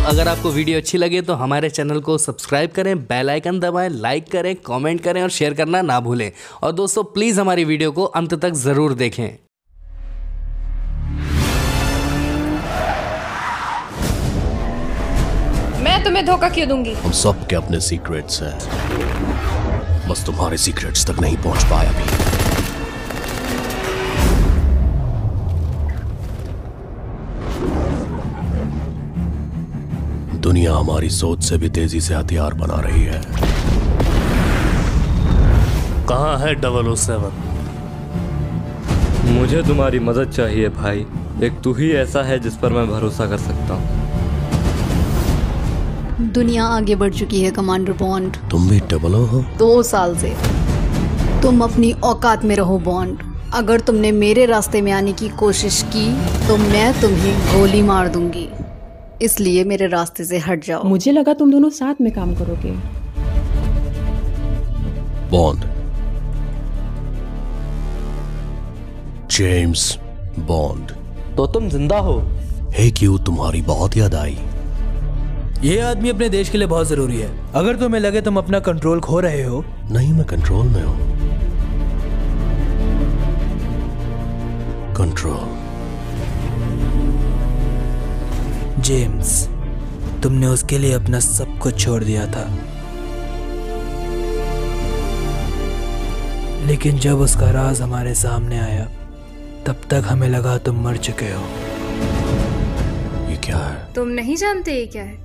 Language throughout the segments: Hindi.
अगर आपको वीडियो अच्छी लगे तो हमारे चैनल को सब्सक्राइब करें, बेल आइकन दबाएं, लाइक करें, कमेंट करें और शेयर करना ना भूलें। और दोस्तों प्लीज़ हमारी वीडियो को अंत तक ज़रूर देखें। मैं तुम्हें धोखा क्यों दूंगी? हम सब के अपने सीक्रेट्स हैं, बस तुम्हारे सीक्रेट्स तक नहीं पहुंच पाया अभी। दुनिया हमारी सोच से भी तेजी से हथियार बना रही है। कहाँ है 007? मुझे तुम्हारी मदद चाहिए भाई। एक तू ही ऐसा है जिस पर मैं भरोसा कर सकता हूँ। दुनिया आगे बढ़ चुकी है कमांडर बॉन्ड। तुम भी 00 हो? 2 साल से। तुम अपनी औकात में रहो बॉन्ड। अगर तुमने मेरे रास्ते में आने की कोशिश की तो मैं तुम्हें गोली मार दूंगी, इसलिए मेरे रास्ते से हट जाओ। मुझे लगा तुम दोनों साथ में काम करोगे। Bond, James Bond. तो तुम जिंदा हो? हे क्यों, तुम्हारी बहुत याद आई। ये आदमी अपने देश के लिए बहुत जरूरी है। अगर तुम्हें लगे तुम अपना कंट्रोल खो रहे हो। नहीं, मैं कंट्रोल में हूं। कंट्रोल। जेम्स, तुमने उसके लिए अपना सब कुछ छोड़ दिया था, लेकिन जब उसका राज हमारे सामने आया तब तक हमें लगा तुम मर चुके हो। ये क्या है? तुम नहीं जानते ये क्या है?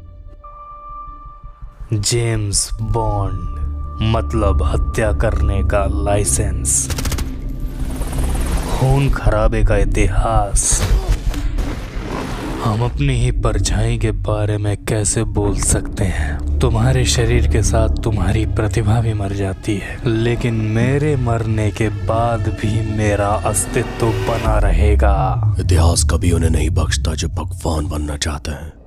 जेम्स बॉन्ड मतलब हत्या करने का लाइसेंस, खून खराबे का इतिहास। हम अपनी ही परछाई के बारे में कैसे बोल सकते हैं? तुम्हारे शरीर के साथ तुम्हारी प्रतिभा भी मर जाती है, लेकिन मेरे मरने के बाद भी मेरा अस्तित्व बना रहेगा। इतिहास कभी उन्हें नहीं बख्शता जो भगवान बनना चाहते हैं।